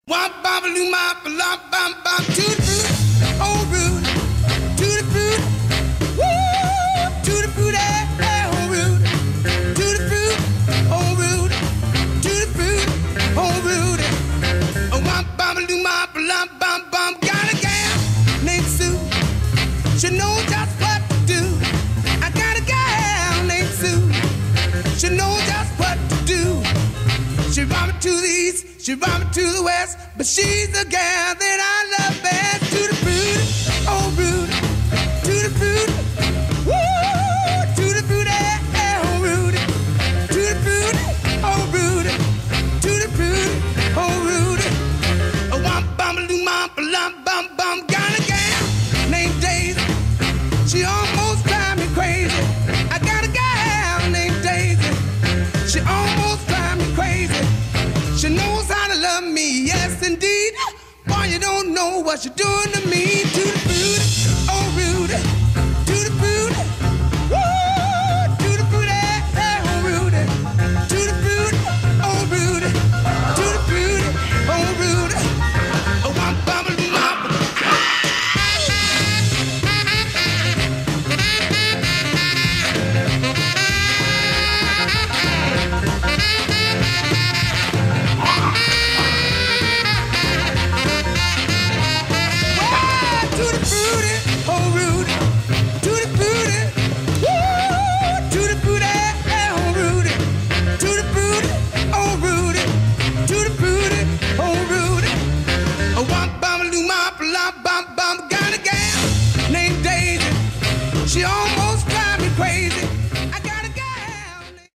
Womp bam loo mop lop bam bam to the fruit, oh rude, to the fruit, woo, to the fruit, oh rude, to the fruit, oh rude, to the fruit, oh rude. Womp bam loo mop lop bam bam. Got a gal named Sue, she knows just what to do. I got a gal named Sue, she knows just what to do. She brought me to the east, she brought me to the west, but she's the gal that I love best. To the fruit, oh rude, to the fruit, woo, to the fruit, oh rude, to the fruit, oh rude, to the fruit, oh rude. A womp bum loo mop lump bum bum. Got a gal named Daisy, she almost drives me crazy. I got a gal named Daisy, she almost drives me crazy. She knows how to love me, yes indeed. Boy, you don't know what you're doing to me.